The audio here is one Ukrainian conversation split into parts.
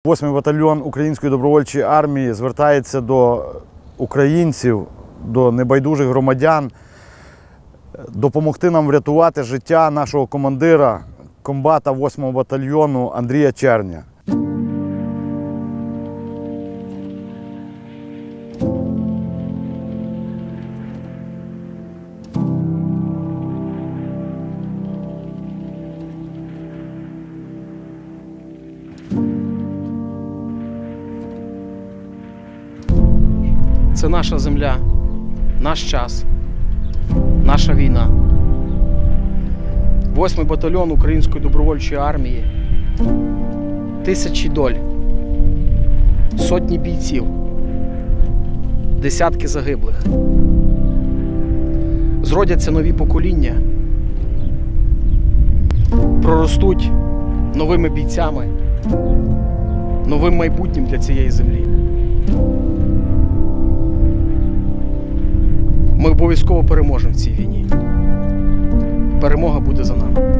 8-й батальйон Української добровольчої армії звертається до українців, до небайдужих громадян допомогти нам врятувати життя нашого командира, комбата 8-го батальйону Андрія Червня. Це наша земля, наш час, наша війна. 8-й батальйон Української добровольчої армії. Тисячі доль, сотні бійців, десятки загиблих. Зродяться нові покоління, проростуть новими бійцями, новим майбутнім для цієї землі. Ми обов'язково переможемо в цій війні. Перемога буде за нами.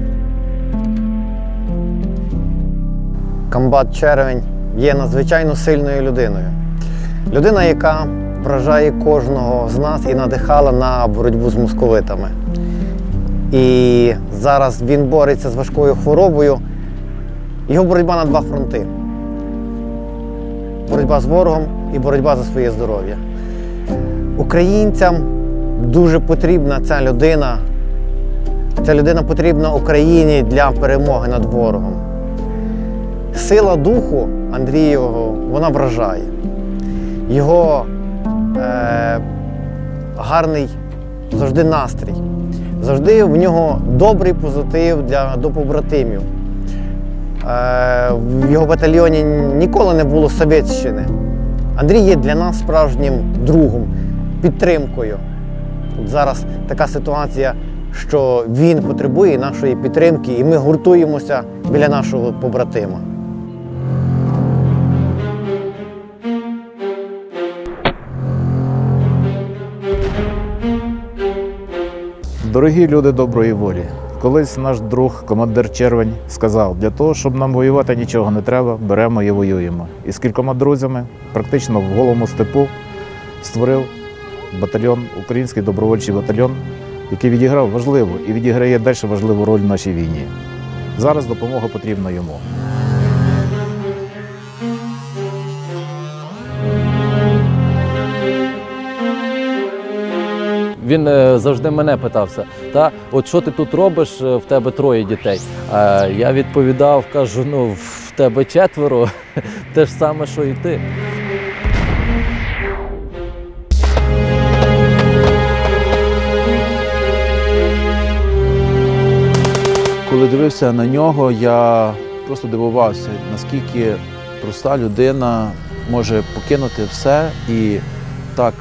Комбат Червень є надзвичайно сильною людиною. Людина, яка вражає кожного з нас і надихала на боротьбу з московитами. І зараз він бореться з важкою хворобою. Його боротьба на два фронти. Боротьба з ворогом і боротьба за своє здоров'я. Українцям дуже потрібна ця людина. Ця людина потрібна Україні для перемоги над ворогом. Сила духу Андрієвого, вона вражає. Його гарний завжди настрій. Завжди в нього добрий позитив до побратимів. В його батальйоні ніколи не було совєтщини. Андрій є для нас справжнім другом, підтримкою. От зараз така ситуація, що він потребує нашої підтримки, і ми гуртуємося біля нашого побратима. Дорогі люди доброї волі, колись наш друг, командир Червень, сказав, для того, щоб нам воювати нічого не треба, беремо і воюємо. І з кількома друзями, практично в голому степу, створив батальйон, Український добровольчий батальйон, який відіграв важливу і відіграє далі важливу роль в нашій війні. Зараз допомога потрібна йому. Він завжди мене питався, от що ти тут робиш, в тебе 3 дітей. А я відповідав, кажу, ну в тебе 4, те ж саме, що і ти. Коли дивився на нього, я просто дивувався, наскільки проста людина може покинути все і так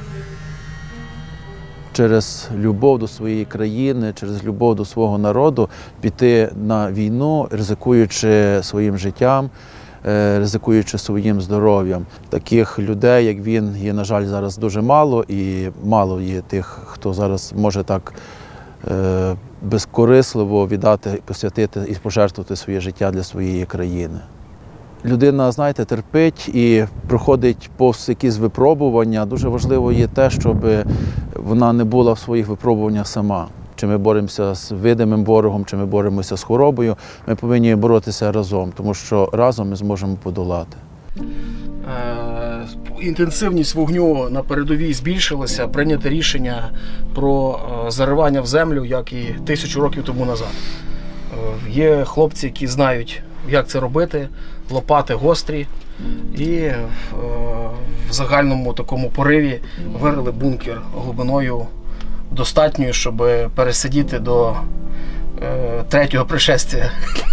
через любов до своєї країни, через любов до свого народу піти на війну, ризикуючи своїм життям, ризикуючи своїм здоров'ям. Таких людей, як він, є, на жаль, зараз дуже мало, і мало є тих, хто зараз може так безкорисливо віддати, посвятити і пожертвувати своє життя для своєї країни. Людина, знаєте, терпить і проходить повз якісь випробування. Дуже важливо є те, щоб вона не була в своїх випробуваннях сама. Чи ми боремося з видимим ворогом, чи ми боремося з хворобою, ми повинні боротися разом, тому що разом ми зможемо подолати. Інтенсивність вогню на передовій збільшилася, прийнято рішення про заривання в землю, як і 1000 років тому назад. Є хлопці, які знають, як це робити, лопати гострі, і в загальному такому пориві вирили бункер глибиною достатньою, щоб пересидіти до 3-го пришестя.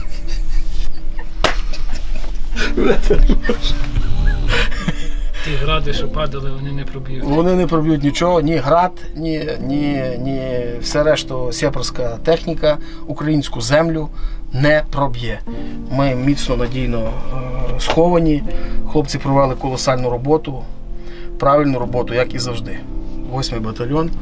Ті гради, що падали, вони не проб'ють. Вони не проб'ють нічого, ні град, ні все решту сепарська техніка українську землю не проб'є. Ми міцно, надійно сховані. Хлопці провели колосальну роботу, правильну роботу, як і завжди. 8-й батальйон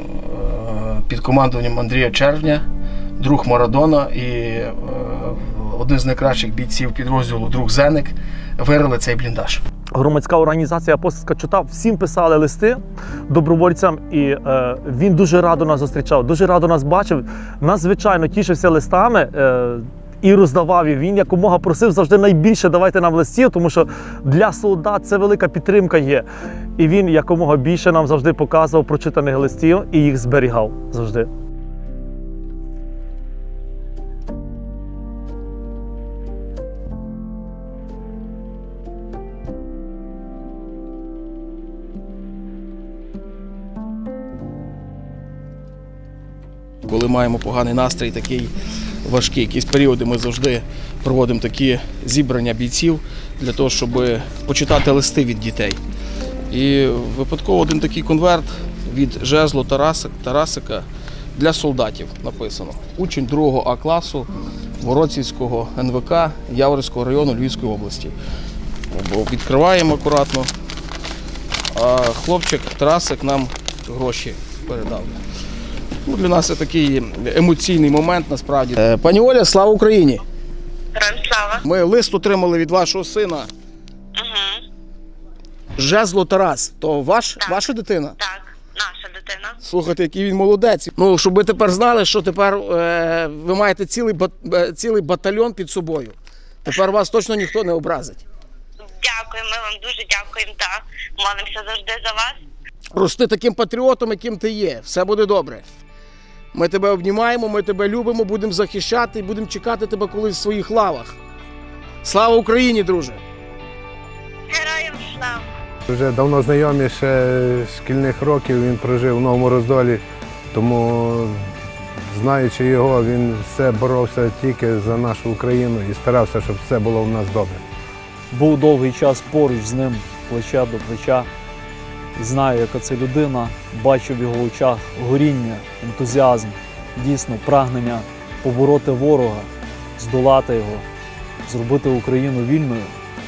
під командуванням Андрія Червня, друг Марадона і один з найкращих бійців підрозділу друг Зеник, вирили цей бліндаж. Громадська організація «Апостольська чота» всім писали листи добровольцям, і він дуже радо нас зустрічав, дуже радо нас бачив, надзвичайно тішився листами і роздавав. І він якомога просив завжди найбільше давайте нам листів, тому що для солдат це велика підтримка є. І він якомога більше нам завжди показував прочитаних листів і їх зберігав завжди. Коли маємо поганий настрій, такий важкий, якісь періоди, ми завжди проводимо такі зібрання бійців для того, щоб почитати листи від дітей. І випадково один такий конверт від жезлу Тарасика для солдатів написано. Учень 2 А класу Воротцівського НВК Яворівського району Львівської області. Відкриваємо акуратно, а хлопчик Тарасик нам гроші передав. Для нас це такий емоційний момент, насправді. Пані Оля, слава Україні! Героям слава! Ми лист отримали від вашого сина. Угу. Жезло Тарас. То ваша дитина? Так, наша дитина. Слухайте, який він молодець. Ну, щоб ви тепер знали, що тепер ви маєте цілий батальйон під собою. Тепер вас точно ніхто не образить. Дякую, ми вам дуже дякуємо та молимося завжди за вас. Рости таким патріотом, яким ти є. Все буде добре. Ми тебе обнімаємо, ми тебе любимо, будемо захищати і будемо чекати тебе колись в своїх лавах. Слава Україні, друже! Героям слава! Вже давно знайомі, ще з шкільних років він прожив в Новому Роздолі, тому, знаючи його, він все боровся тільки за нашу Україну і старався, щоб все було в нас добре. Був довгий час поруч з ним, плече до плеча. Знаю, яка це людина, бачу в його очах горіння, ентузіазм, дійсно прагнення побороти ворога, здолати його, зробити Україну вільною.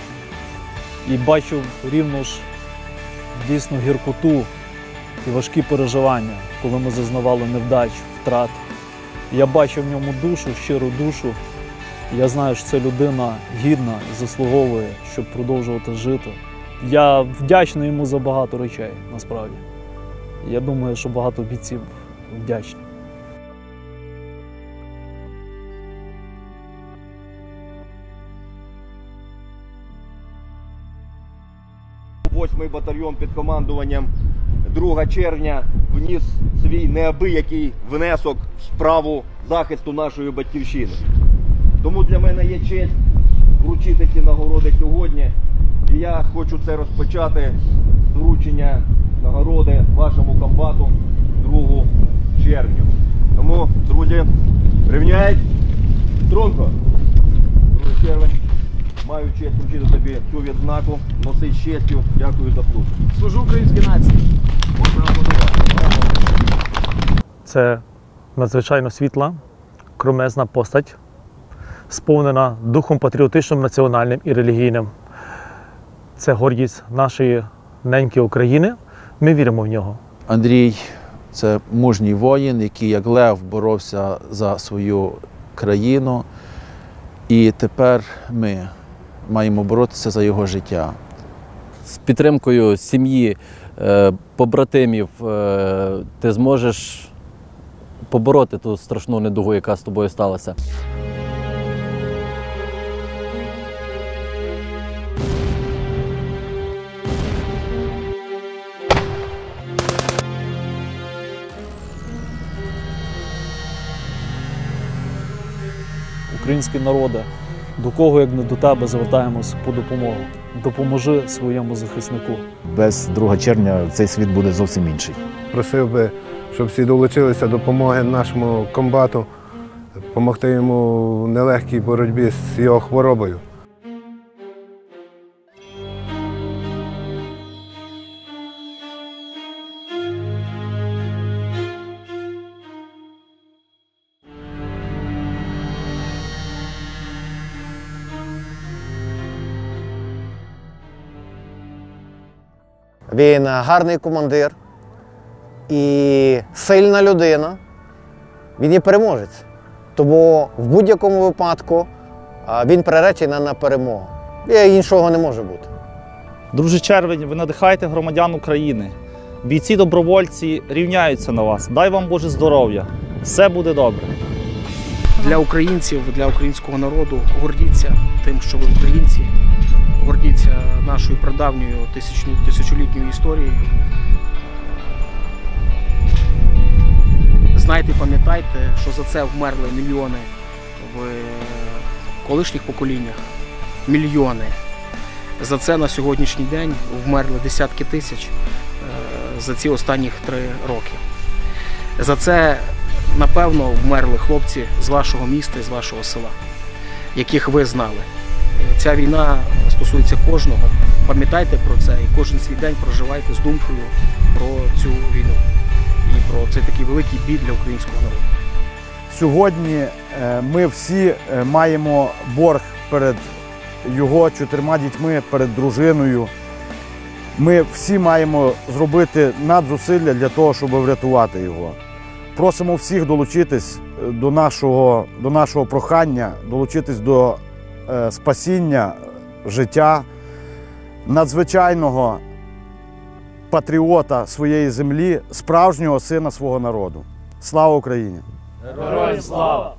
І бачу рівно ж дійсно гіркоту і важкі переживання, коли ми зазнавали невдач, втрат. Я бачу в ньому душу, щиру душу. Я знаю, що це людина гідна і заслуговує, щоб продовжувати жити. Я вдячний йому за багато речей, насправді. Я думаю, що багато бійців вдячні. 8-й батальйон під командуванням 2 червня вніс свій неабиякий внесок в справу захисту нашої батьківщини. Тому для мене є честь вручити ці нагороди сьогодні. І я хочу це розпочати з вручення нагороди вашому комбату 2 червня. Тому, друзі, рівняють струнко. 2 червень. Маю честь вручити тобі цю відзнаку. Носи з честю. Дякую за службу. Служу українській нації. Це надзвичайно світла, кромезна постать, сповнена духом патріотичним, національним і релігійним. Це гордість нашої неньки України. Ми віримо в нього. Андрій – це мужній воїн, який як лев боровся за свою країну. І тепер ми маємо боротися за його життя. З підтримкою сім'ї, побратимів ти зможеш побороти ту страшну недугу, яка з тобою сталася. Український народе, до кого, як не до тебе, звертаємось по допомогу. Допоможи своєму захиснику. Без 2 червня цей світ буде зовсім інший. Просив би, щоб всі долучилися до допомоги нашому комбату, допомогти йому в нелегкій боротьбі з його хворобою. Він гарний командир і сильна людина. Він є переможець. Тому в будь-якому випадку а він приречений на перемогу. І іншого не може бути. Друже Червень, ви надихаєте громадян України. Бійці-добровольці рівняються на вас. Дай вам Боже здоров'я. Все буде добре. Для українців, для українського народу гордіться тим, що ви українці, гордіться нашою прадавньою тисячолітньою історією. Знайте, пам'ятайте, що за це вмерли мільйони в колишніх поколіннях. Мільйони. За це на сьогоднішній день вмерли десятки тисяч за ці останні 3 роки. За це, напевно, вмерли хлопці з вашого міста, з вашого села, яких ви знали. Ця війна стосується кожного. Пам'ятайте про це і кожен свій день проживайте з думкою про цю війну і про цей такий великий біль для українського народу. Сьогодні ми всі маємо борг перед його 4 дітьми, перед дружиною. Ми всі маємо зробити надзусилля для того, щоб врятувати його. Просимо всіх долучитись до нашого прохання, долучитись до спасіння життя надзвичайного патріота своєї землі, справжнього сина свого народу. Слава Україні! Героям слава!